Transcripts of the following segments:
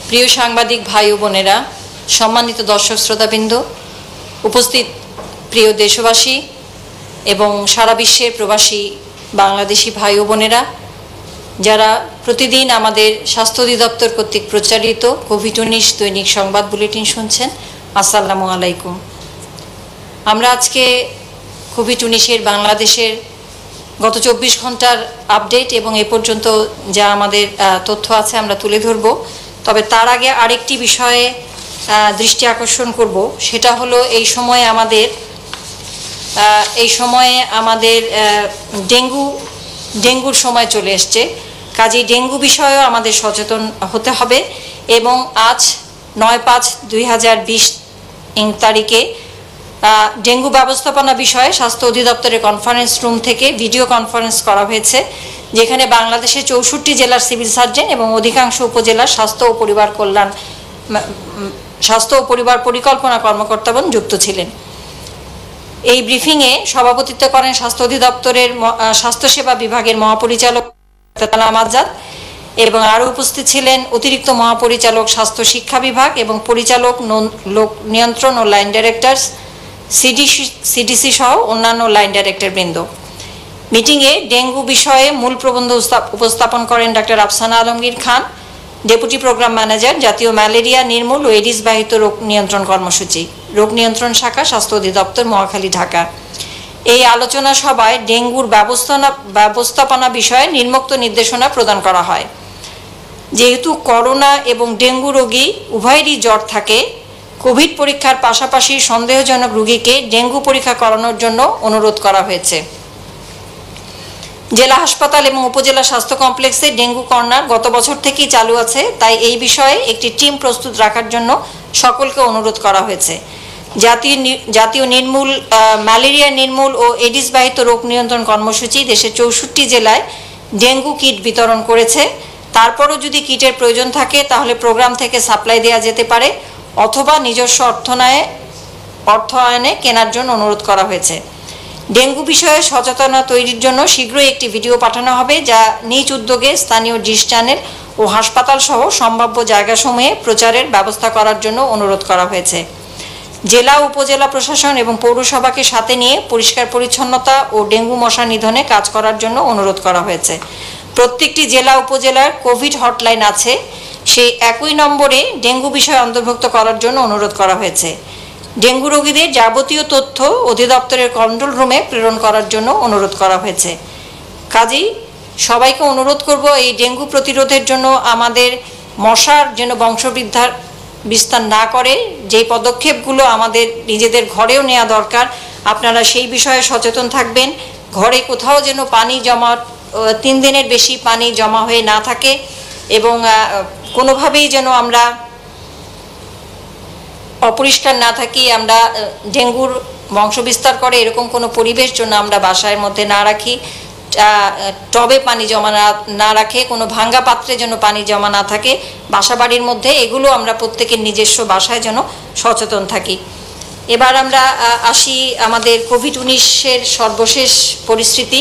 প্রিয় সাংবাদিক ভাই ও বোনেরা, সম্মানিত দর্শক শ্রোতাবৃন্দ, উপস্থিত প্রিয় দেশবাসী এবং সারা বিশ্বের প্রবাসী বাংলাদেশি ভাই ও বোনেরা, যারা প্রতিদিন আমাদের স্বাস্থ্য অধিদপ্তর কর্তৃক প্রচারিত কোভিড-19 দৈনিক সংবাদ বুলেটিন শুনছেন, আসসালামু আলাইকুম। আমরা আজকে কোভিড-19-এর বাংলাদেশের গত 24 ঘন্টার আপডেট এবং এ পর্যন্ত যা আমাদের তথ্য আছে আমরা তুলে ধরব। তবে তার আগে আরেকটি বিষয়ে দৃষ্টি আকর্ষণ করব, সেটা হলো এই সময়ে আমাদের ডেঙ্গুর সময় চলে এসছে। কাজেই ডেঙ্গু বিষয়েও আমাদের সচেতন হতে হবে এবং আজ 9/5/2020 তারিখে ডেঙ্গু ব্যবস্থাপনা বিষয়ে স্বাস্থ্য অধিদপ্তরের কনফারেন্স রুম থেকে ভিডিও কনফারেন্স করা হয়েছে, যেখানে বাংলাদেশের 64 জেলার সিভিল সার্জন এবং অধিকাংশ উপজেলার স্বাস্থ্য ও পরিবার পরিকল্পনা কর্মকর্তাগণ যুক্ত ছিলেন। এই ব্রিফিংয়ে সভাপতিত্ব করেন স্বাস্থ্য অধিদপ্তরের স্বাস্থ্যসেবা বিভাগের মহাপরিচালক আজাদ এবং আরও উপস্থিত ছিলেন অতিরিক্ত মহাপরিচালক স্বাস্থ্য শিক্ষা বিভাগ এবং পরিচালক লোক নিয়ন্ত্রণ ও লাইন ডাইরেক্টর সিডিসি সহ অন্যান্য লাইন ডাইরেক্টর বৃন্দ। মিটিংয়ে ডেঙ্গু বিষয়ে মূল প্রবন্ধ উপস্থাপন করেন doctor Afsana Alamgir Khan, deputy program manager, জাতীয় ম্যালেরিয়া নির্মূল ও এডিস বাহিত রোগ নিয়ন্ত্রণ কর্মসূচি, রোগ নিয়ন্ত্রণ শাখা, স্বাস্থ্য অধিদপ্তর, মহাখালী, ঢাকা। এই আলোচনা সভায় ডেঙ্গুর ব্যবস্থাপনা বিষয়ে নিম্নোক্ত নির্দেশনা প্রদান করা হয়। যেহেতু করোনা এবং ডেঙ্গু রোগী উভয়েরই জ্বর থাকে, কোভিড পরীক্ষার পাশাপাশি সন্দেহজনক রোগীকে ডেঙ্গু পরীক্ষা করানোর জন্য অনুরোধ করা হয়েছে। জেলা হাসপাতাল এবং উপজেলা স্বাস্থ্য কমপ্লেক্সে ডেঙ্গু কর্নার গত বছর থেকেই চালু আছে, তাই এই বিষয়ে একটি টিম প্রস্তুত রাখার জন্য সকলকে অনুরোধ করা হয়েছে। জাতীয় ম্যালেরিয়া নির্মূল ও এডিস বাহিত রোগ নিয়ন্ত্রণ কর্মসূচি দেশের 64 জেলায় ডেঙ্গু কিট বিতরণ করেছে। তারপরও যদি কিটের প্রয়োজন থাকে তাহলে প্রোগ্রাম থেকে সাপ্লাই দেওয়া যেতে পারে অথবা নিজস্ব অর্থায়নে কেনার জন্য অনুরোধ করা হয়েছে। ডেঙ্গু বিষয়ে সচেতনতা তৈরির জন্য শীঘ্রই একটি ভিডিও পাঠানো হবে, যা নিজ উদ্যোগে স্থানীয় ডিশ চ্যানেল ও হাসপাতাল সহ সম্ভাব্য জায়গাসমূহে প্রচারের ব্যবস্থা করার জন্য অনুরোধ করা হয়েছে। জেলা উপজেলা প্রশাসন এবং পৌরসভাকে সাথে নিয়ে পরিষ্কার পরিচ্ছন্নতা ও ডেঙ্গু মশা নিধনে কাজ করার জন্য অনুরোধ করা হয়েছে। প্রত্যেকটি জেলা উপজেলার কোভিড হটলাইন আছে, সেই একই নম্বরে ডেঙ্গু বিষয় অন্তর্ভুক্ত করার জন্য অনুরোধ করা হয়েছে। ডেঙ্গু রোগীদের যাবতীয় তথ্য অধিদপ্তরের কন্ট্রোল রুমে প্রেরণ করার জন্য অনুরোধ করা হয়েছে। কাজেই সবাইকে অনুরোধ করব, এই ডেঙ্গু প্রতিরোধের জন্য আমাদের মশার যেন বিস্তার না করে, যেই পদক্ষেপগুলো আমাদের নিজেদের ঘরেও নেওয়া দরকার, আপনারা সেই বিষয়ে সচেতন থাকবেন। ঘরে কোথাও যেন পানি জমা 3 দিনের বেশি পানি জমা হয়ে না থাকে এবং কোনোভাবেই যেন আমরা অপরিষ্কার না থাকি। আমরা ডেঙ্গুর বংশবিস্তার করে এরকম কোনো পরিবেশ জন্য আমরা বাসার মধ্যে না রাখি, টবে পানি জমা না রাখে, কোনো ভাঙ্গা পাত্রে যেন পানি জমা না থাকে বাসা বাড়ির মধ্যে। এগুলো আমরা প্রত্যেকের নিজস্ব বাসায় যেন সচেতন থাকি। এবার আমরা আসি আমাদের কোভিড-19-এর সর্বশেষ পরিস্থিতি।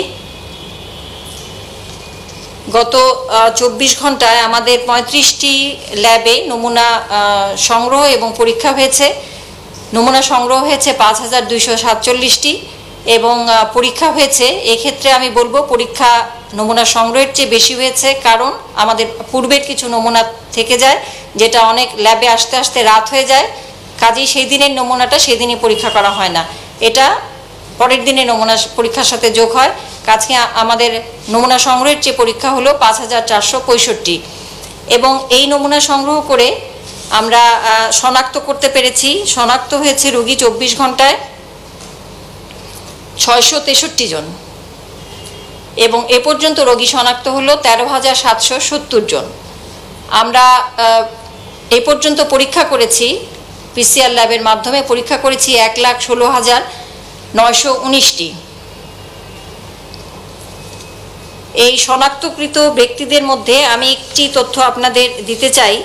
গত 24 ঘন্টায় আমাদের 35টি ল্যাবে নমুনা সংগ্রহ এবং পরীক্ষা হয়েছে। নমুনা সংগ্রহ হয়েছে 5247টি এবং পরীক্ষা হয়েছে, এক্ষেত্রে আমি বলবো পরীক্ষা নমুনা সংগ্রহের চেয়ে বেশি হয়েছে, কারণ আমাদের পূর্বের কিছু নমুনা থেকে যায়, যেটা অনেক ল্যাবে আসতে আসতে রাত হয়ে যায়। কাজেই সেই দিনের নমুনাটা সেদিনই পরীক্ষা করা হয় না, এটা পরের দিনে নমুনা পরীক্ষার সাথে যোগ হয়। আজকে আমাদের নমুনা সংগ্রহের চেয়ে পরীক্ষা হলো 5465 এবং এই নমুনা সংগ্রহ করে আমরা শনাক্ত করতে পেরেছি। শনাক্ত হয়েছে রোগী 24 ঘন্টায় 663 জন এবং এ পর্যন্ত রোগী শনাক্ত হলো 13,770 জন। আমরা এ পর্যন্ত পরীক্ষা করেছি, পিসিআর ল্যাবের মাধ্যমে পরীক্ষা করেছি 1,16,919টি। এই শনাক্তকৃত ব্যক্তিদের মধ্যে আমি একটি তথ্য আপনাদের দিতে চাই,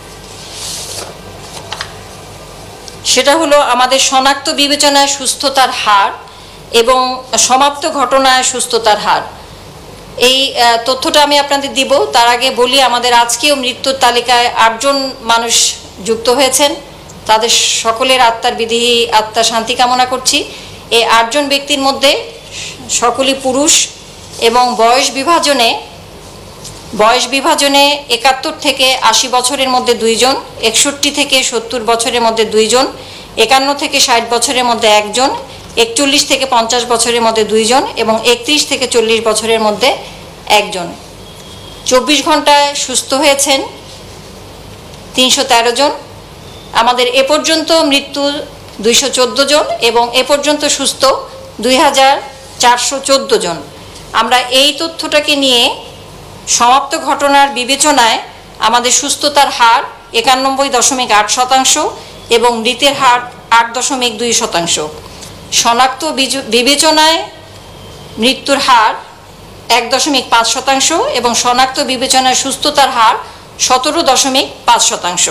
সেটা হলো আমাদের শনাক্ত বিবেচনায় সুস্থতার হার এবং সমাপ্ত ঘটনায় সুস্থতার হার। এই তথ্যটা আমি আপনাদের দিব। তার আগে বলি, আমাদের আজকেও মৃত্যুর তালিকায় 8 জন মানুষ যুক্ত হয়েছেন। তাদের সকলের আত্মার বিদেহী আত্মার শান্তি কামনা করছি। এই 8 জন ব্যক্তির মধ্যে সকলেই পুরুষ এবং বয়স বিভাজনে 71 থেকে 80 বছরের মধ্যে 2 জন, 61 থেকে 70 বছরের মধ্যে 2 জন, 51 থেকে 60 বছরের মধ্যে 1 জন, 41 থেকে 50 বছরের মধ্যে 2 জন এবং 31 থেকে 40 বছরের মধ্যে 1 জন। 24 ঘন্টায় সুস্থ হয়েছেন 313 জন। আমাদের এ পর্যন্ত মৃত্যু 214 জন এবং এ পর্যন্ত সুস্থ 2414 জন। আমরা এই তথ্যটাকে নিয়ে সমাপ্ত ঘটনার বিবেচনায় আমাদের সুস্থতার হার 91.8% এবং মৃতের হার 8.2%। শনাক্ত বিবেচনায় মৃত্যুর হার 1.5% এবং শনাক্ত বিবেচনায় সুস্থতার হার 17.5%।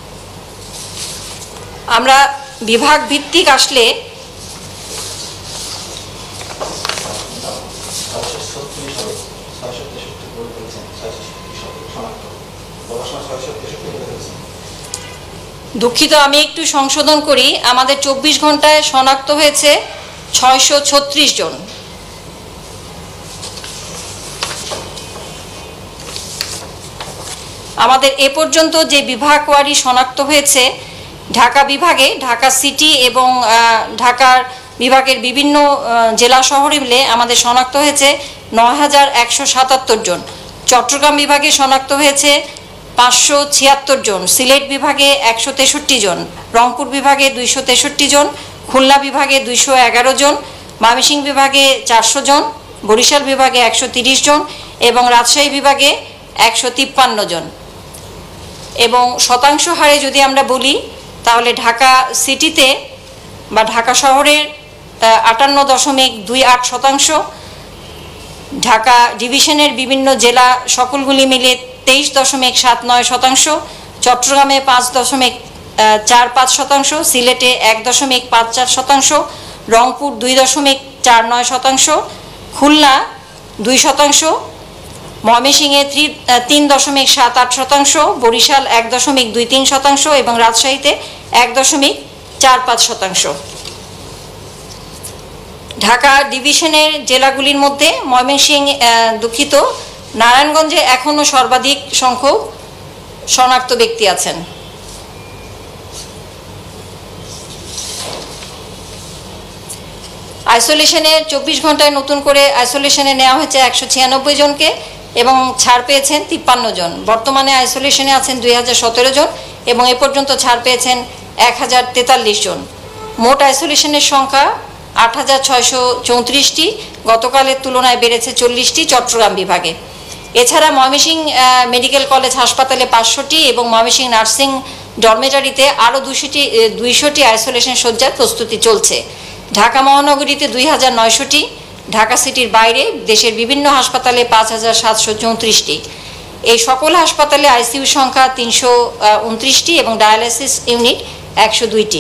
আমরা বিভাগ ভিত্তিক আসলে দুঃখিত, আমি একটু সংশোধন করি। আমাদের 24 ঘন্টায় শনাক্ত হয়েছে 636 জন। আমাদের এ পর্যন্ত যে বিভাগ ওয়ারি শনাক্ত হয়েছে, ঢাকা বিভাগে ঢাকা সিটি এবং ঢাকার বিভাগের বিভিন্ন জেলা শহরে মিলে আমাদের শনাক্ত হয়েছে 9177 জন। চট্টগ্রাম বিভাগে শনাক্ত হয়েছে 576 জন, সিলেট বিভাগে 163 জন, রংপুর বিভাগে 263 জন, খুলনা বিভাগে 211 জন, ময়মনসিংহ বিভাগে 400 জন, বরিশাল বিভাগে 130 জন এবং রাজশাহী বিভাগে 153 জন। এবং শতাংশ হারে যদি আমরা বলি, তাহলে ঢাকা সিটিতে বা ঢাকা শহরের 58.28%, ঢাকা ডিভিশনের বিভিন্ন জেলা সকলগুলি মিলে 23.79%, চট্টগ্রামে 5.45%, সিলেটে 1.54%, রংপুর 2.49%, খুলনা 2%, ময়মনসিংহে 3.78%, বরিশাল 1.23% এবং রাজশাহীতে 1.45%। ঢাকা ডিভিশনের জেলাগুলির মধ্যে নারায়ণগঞ্জে এখনও সর্বাধিক সংখ্যক শনাক্ত ব্যক্তি আছেন। আইসোলেশনে 24 ঘন্টায় নতুন করে আইসোলেশনে নেওয়া হয়েছে 196 জনকে এবং ছাড় পেয়েছেন 53 জন। বর্তমানে আইসোলেশনে আছেন 2017 জন এবং এ পর্যন্ত ছাড় পেয়েছেন 1043 জন। মোট আইসোলেশনের সংখ্যা 8634টি, গতকালের তুলনায় বেড়েছে 40টি চট্টগ্রাম বিভাগে। এছাড়া ময়মনসিংহ মেডিকেল কলেজ হাসপাতালে 500টি এবং ময়মনসিংহ নার্সিং ডরমেটারিতে আরও 200টি আইসোলেশন শয্যার প্রস্তুতি চলছে। ঢাকা মহানগরীতে 2900টি, ঢাকা সিটির বাইরে দেশের বিভিন্ন হাসপাতালে 5734টি। এই সকল হাসপাতালে আইসিইউ সংখ্যা 329টি এবং ডায়ালাইসিস ইউনিট 102টি।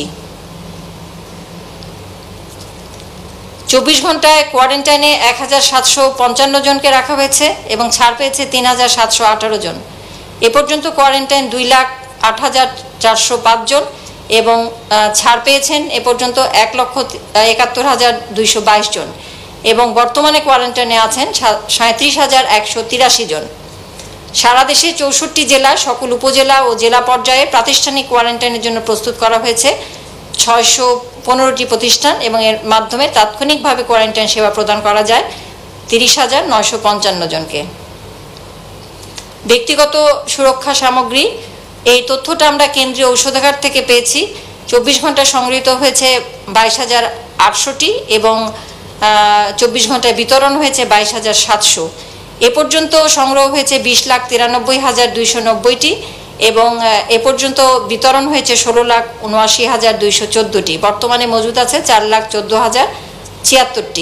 24 ঘন্টায় কোয়ারেন্টাইনে 1755 জনকে রাখা হয়েছে এবং ছাড় পেয়েছে 3718 জন। এ পর্যন্ত কোয়ারেন্টাইন 2,08,405 জন এবং ছাড় পেয়েছেন এ পর্যন্ত 1,71,222 জন এবং বর্তমানে কোয়ারেন্টাইনে আছেন 37,183 জন। সারা দেশে 64 জেলা, সকল উপজেলা ও জেলা পর্যায়ে প্রাতিষ্ঠানিক কোয়ারেন্টাইনের জন্য প্রস্তুত করা হয়েছে 615টি প্রতিষ্ঠান এবং এর মাধ্যমে তাৎক্ষণিকভাবে কোয়ারেন্টাইন সেবা প্রদান করা যায় 30,955 জনকে। ব্যক্তিগত সুরক্ষা সামগ্রী, এই তথ্যটা আমরা কেন্দ্রীয় ঔষধাগার থেকে পেয়েছি। 24 ঘন্টায় সংগৃহীত হয়েছে 22,800টি এবং 24 ঘন্টায় বিতরণ হয়েছে 22,700। এ পর্যন্ত সংগ্রহ হয়েছে 20,93,290টি এবং এ পর্যন্ত বিতরণ হয়েছে 16,79,214টি। বর্তমানে মজুদ আছে 4,14,076টি।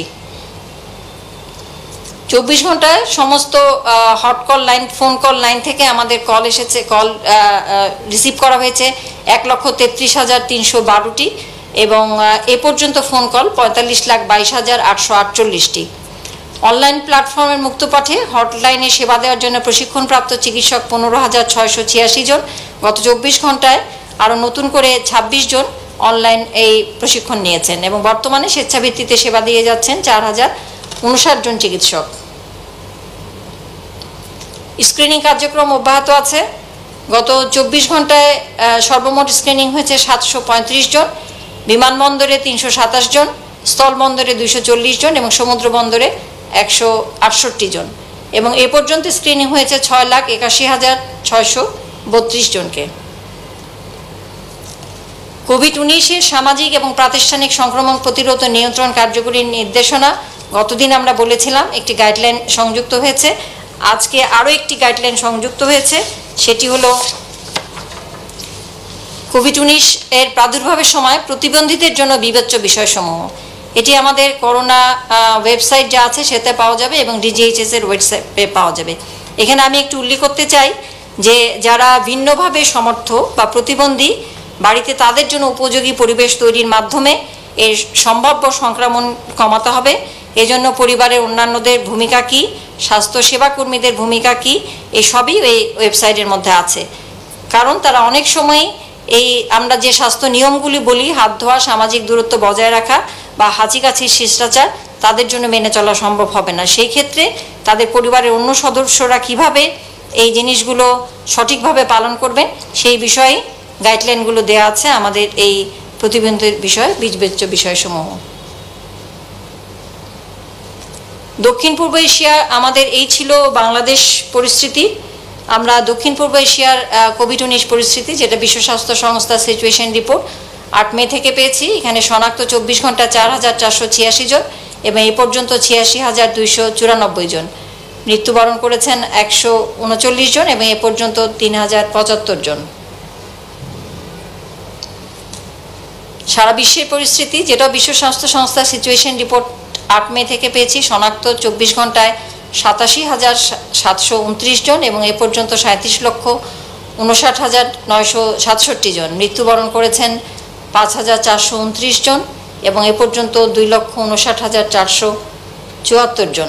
24 ঘন্টায় সমস্ত hot call line, phone call line থেকে আমাদের কল এসেছে, কল রিসিভ করা হয়েছে 1,33,312টি এবং এ পর্যন্ত ফোন কল 45,22,848টি। অনলাইন প্ল্যাটফর্মের মুক্তপাঠে হটলাইনে সেবা দেওয়ার জন্য প্রশিক্ষণপ্রাপ্ত চিকিৎসক 15,686 জন। গত 24 ঘন্টায় আরও নতুন করে 26 জন অনলাইন এই প্রশিক্ষণ নিয়েছেন এবং বর্তমানে স্বেচ্ছাভিত্তিতে সেবা দিয়ে যাচ্ছেন 4,059 জন চিকিৎসক। স্ক্রিনিং কার্যক্রম অব্যাহত আছে। গত 24 ঘন্টায় সর্বমোট স্ক্রিনিং হয়েছে 735 জন, বিমানবন্দরে 327 জন, স্থলবন্দরে 240 জন এবং সমুদ্র বন্দরে 168 জন এবং এ পর্যন্ত স্ক্রিনিং হয়েছে 6,81,632 জনকে। কোভিড-19 সামাজিক এবং প্রাতিষ্ঠানিক সংক্রমণ প্রতিরোধ ও নিয়ন্ত্রণ কার্যকরী নির্দেশনা গতদিন আমরা বলেছিলাম একটি গাইডলাইন সংযুক্ত হয়েছে। আজকে আরও একটি গাইডলাইন সংযুক্ত হয়েছে, সেটি হলো কোভিড-19 এর প্রাদুর্ভাবের সময় প্রতিবন্ধীদের জন্য বিবেচ্য বিষয়সমূহ। এটি আমাদের করোনা ওয়েবসাইট যা আছে সেতে পাওয়া যাবে এবং ডিজিএইচএস এর ওয়েবসাইটে পাওয়া যাবে। এখানে আমি একটু উল্লেখ করতে চাই যে যারা ভিন্নভাবে সমর্থ বা প্রতিবন্ধী, বাড়িতে তাদের জন্য উপযোগী পরিবেশ তৈরির মাধ্যমে এর সম্ভাব্য সংক্রমণ কমাতে হবে। এজন্য পরিবারের অন্যান্যদের ভূমিকা কী, স্বাস্থ্যসেবা কর্মীদের ভূমিকা কী, এসবই এই ওয়েবসাইটের মধ্যে আছে। কারণ তারা অনেক সময় এই আমরা যে স্বাস্থ্য নিয়মগুলি বলি, হাত ধোয়া, সামাজিক দূরত্ব বজায় রাখা বা হাঁচিকাছির শিষ্টাচার, তাদের জন্য মেনে চলা সম্ভব হবে না। সেই ক্ষেত্রে তাদের পরিবারের অন্য সদস্যরা কিভাবে এই জিনিসগুলো সঠিকভাবে পালন করবেন সেই বিষয়ে গাইডলাইনগুলো দেওয়া আছে আমাদের এই প্রতিবন্ধীর বিষয়ে বিবেচ্য বিষয়সমূহ। দক্ষিণ পূর্ব এশিয়া আমাদের এই ছিল বাংলাদেশ পরিস্থিতি। আমরা দক্ষিণ পূর্ব এশিয়ার কোভিড-19 পরিস্থিতি, যেটা বিশ্ব স্বাস্থ্য সংস্থা সিচুয়েশন রিপোর্ট 8 মে থেকে পেয়েছি। এখানে শনাক্ত 24 ঘন্টা 4,486 জন এবং এ পর্যন্ত 86,294 জন। মৃত্যুবরণ করেছেন 139 জন এবং এ পর্যন্ত 3,075 জন। সারা বিশ্বের পরিস্থিতি, যেটা বিশ্ব স্বাস্থ্য সংস্থা সিচুয়েশন রিপোর্ট 8 মে থেকে পেয়েছি, শনাক্ত 24 ঘন্টায় 87,729 জন এবং এ পর্যন্ত 37,59,967 জন। মৃত্যুবরণ করেছেন 5,429 জন এবং এ পর্যন্ত 2,59,474 জন।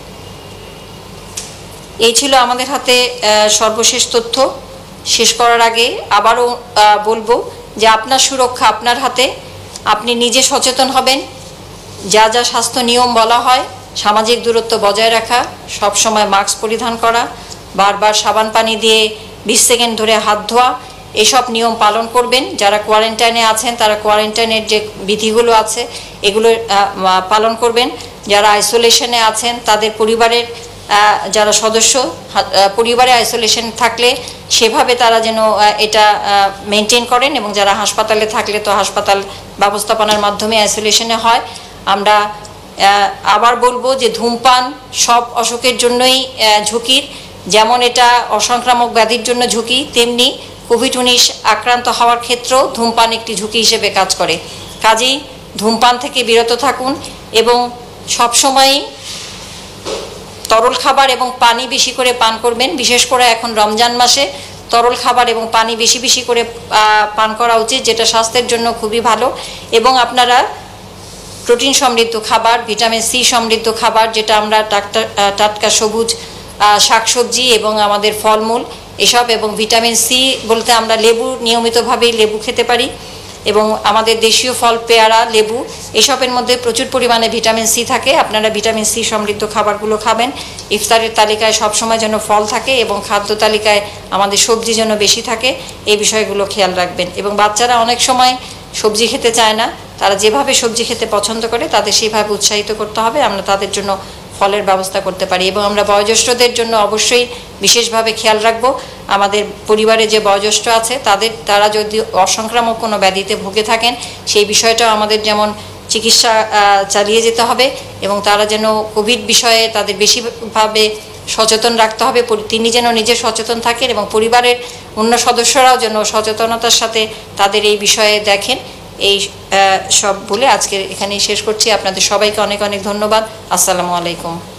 এই ছিল আমাদের হাতে সর্বশেষ তথ্য। শেষ করার আগে আবারও বলবো যে আপনার সুরক্ষা আপনার হাতে। আপনি নিজে সচেতন হবেন। যা যা স্বাস্থ্য নিয়ম বলা হয়, সামাজিক দূরত্ব বজায় রাখা, সবসময় মাস্ক পরিধান করা, বারবার সাবান পানি দিয়ে 20 সেকেন্ড ধরে হাত ধোয়া, এসব নিয়ম পালন করবেন। যারা কোয়ারেন্টাইনে আছেন তারা কোয়ারেন্টাইনের যে বিধিগুলো আছে এগুলো পালন করবেন। যারা আইসোলেশনে আছেন তাদের পরিবারের যারা সদস্য পরিবারে আইসোলেশন থাকলে সেভাবে তারা যেন এটা মেনটেন করেন এবং যারা হাসপাতালে থাকলে তো হাসপাতাল ব্যবস্থাপনার মাধ্যমে আইসোলেশনে হয়। আমরা আবার বলবো যে ধূমপান সব অসুখের জন্যই ঝুঁকির। যেমন এটা অসংক্রামক ব্যাধির জন্য ঝুঁকি, তেমনি কোভিড-19 আক্রান্ত হওয়ার ক্ষেত্রেও ধূমপান একটি ঝুঁকি হিসেবে কাজ করে। কাজেই ধূমপান থেকে বিরত থাকুন এবং সবসময়ই তরল খাবার এবং পানি বেশি করে পান করবেন। বিশেষ করে এখন রমজান মাসে তরল খাবার এবং পানি বেশি বেশি করে পান করা উচিত, যেটা স্বাস্থ্যের জন্য খুবই ভালো। এবং আপনারা প্রোটিন সমৃদ্ধ খাবার, ভিটামিন সি সমৃদ্ধ খাবার, যেটা আমরা টাটকা সবুজ শাকসবজি এবং আমাদের ফলমূল এসব, এবং ভিটামিন সি বলতে আমরা লেবু, নিয়মিতভাবেই লেবু খেতে পারি এবং আমাদের দেশীয় ফল পেয়ারা, লেবু, এসবের মধ্যে প্রচুর পরিমাণে ভিটামিন সি থাকে। আপনারা ভিটামিন সি সমৃদ্ধ খাবারগুলো খাবেন। ইফতারের তালিকায় সবসময় যেন ফল থাকে এবং খাদ্য তালিকায় আমাদের সবজি যেন বেশি থাকে, এই বিষয়গুলো খেয়াল রাখবেন। এবং বাচ্চারা অনেক সময় সবজি খেতে চায় না, তারা যেভাবে সবজি খেতে পছন্দ করে তাদের সেইভাবে উৎসাহিত করতে হবে। আমরা তাদের জন্য ফলের ব্যবস্থা করতে পারি এবং আমরা বয়োজ্যেষ্ঠদের জন্য অবশ্যই বিশেষভাবে খেয়াল রাখবো। আমাদের পরিবারে যে বয়োজ্যেষ্ঠ আছে তারা যদি অসংক্রামক কোনো ব্যাধিতে ভুগে থাকেন সেই বিষয়টাও আমাদের যেমন চিকিৎসা চালিয়ে যেতে হবে এবং তারা যেন কোভিড বিষয়ে তাদের বেশিভাবে সচেতন রাখতে হবে। তিনি যেন নিজে সচেতন থাকেন এবং পরিবারের অন্য সদস্যরাও যেন সচেতনতার সাথে তাদের এই বিষয়ে দেখেন। এই সব বলে আজকে এখানেই শেষ করছি। আপনাদের সবাইকে অনেক অনেক ধন্যবাদ। আসসালামু আলাইকুম।